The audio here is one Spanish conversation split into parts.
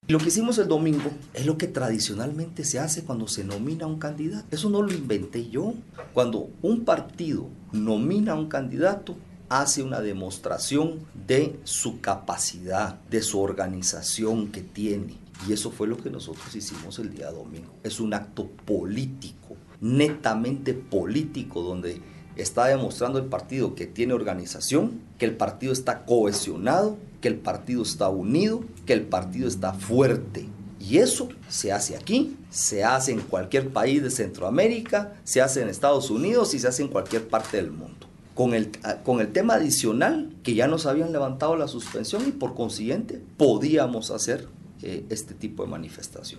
Lo que hicimos el domingo es lo que tradicionalmente se hace cuando se nomina a un candidato. Eso no lo inventé yo. Cuando un partido nomina a un candidato, hace una demostración de su capacidad, de su organización que tiene. Y eso fue lo que nosotros hicimos el día domingo. Es un acto político, netamente político, donde está demostrando el partido que tiene organización, que el partido está cohesionado, que el partido está unido, que el partido está fuerte. Y eso se hace aquí, se hace en cualquier país de Centroamérica, se hace en Estados Unidos y se hace en cualquier parte del mundo. Con el tema adicional, que ya nos habían levantado la suspensión y por consiguiente podíamos hacer este tipo de manifestación.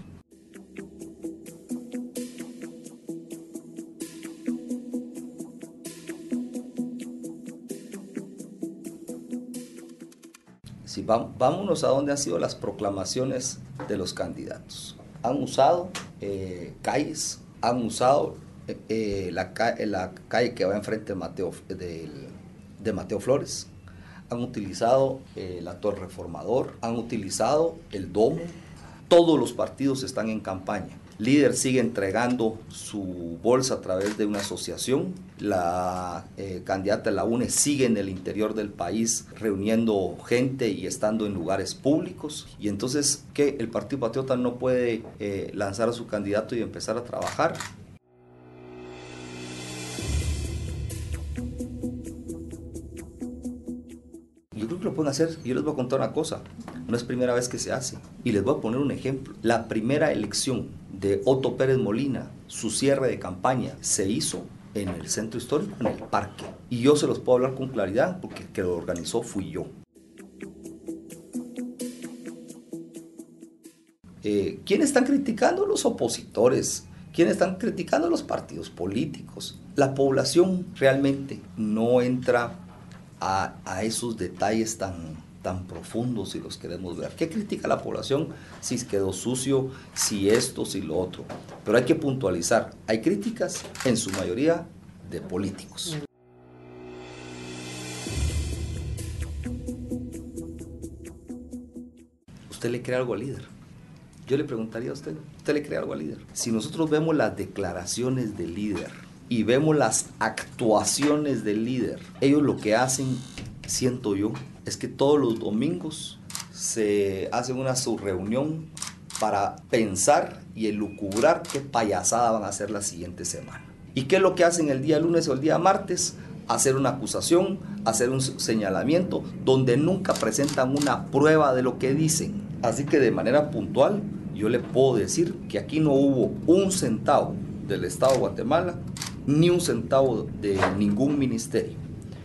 Sí, vámonos a dónde han sido las proclamaciones de los candidatos. Han usado calles, han usado la calle que va enfrente de Mateo Flores, han utilizado la Torre Reformador, han utilizado el Domo. Todos los partidos están en campaña. Líder sigue entregando su bolsa a través de una asociación. La candidata de la UNE sigue en el interior del país reuniendo gente y estando en lugares públicos. Y entonces, ¿qué? ¿El Partido Patriota no puede lanzar a su candidato y empezar a trabajar? Yo creo que lo pueden hacer. Yo les voy a contar una cosa. No es primera vez que se hace. Y les voy a poner un ejemplo. La primera elección de Otto Pérez Molina, su cierre de campaña, se hizo en el centro histórico, en el parque. Y yo se los puedo hablar con claridad porque el que lo organizó fui yo. ¿Quiénes están criticando? Los opositores. ¿Quiénes están criticando? Los partidos políticos. La población realmente no entra a esos detalles tan profundos si los queremos ver. ¿Qué critica la población? Si quedó sucio, si esto, si lo otro. Pero hay que puntualizar. Hay críticas, en su mayoría, de políticos. ¿Usted le cree algo al líder? Yo le preguntaría a usted, ¿usted le cree algo al líder? Si nosotros vemos las declaraciones del líder y vemos las actuaciones del líder, ellos lo que hacen, siento yo, es que todos los domingos se hacen una subreunión para pensar y elucubrar qué payasada van a hacer la siguiente semana. ¿Y qué es lo que hacen el día lunes o el día martes? Hacer una acusación, hacer un señalamiento, donde nunca presentan una prueba de lo que dicen. Así que de manera puntual, yo le puedo decir que aquí no hubo un centavo del Estado de Guatemala, ni un centavo de ningún ministerio.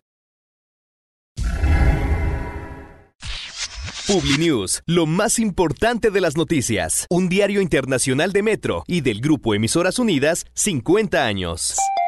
Publinews, lo más importante de las noticias. Un diario internacional de Metro y del Grupo Emisoras Unidas, 50 años.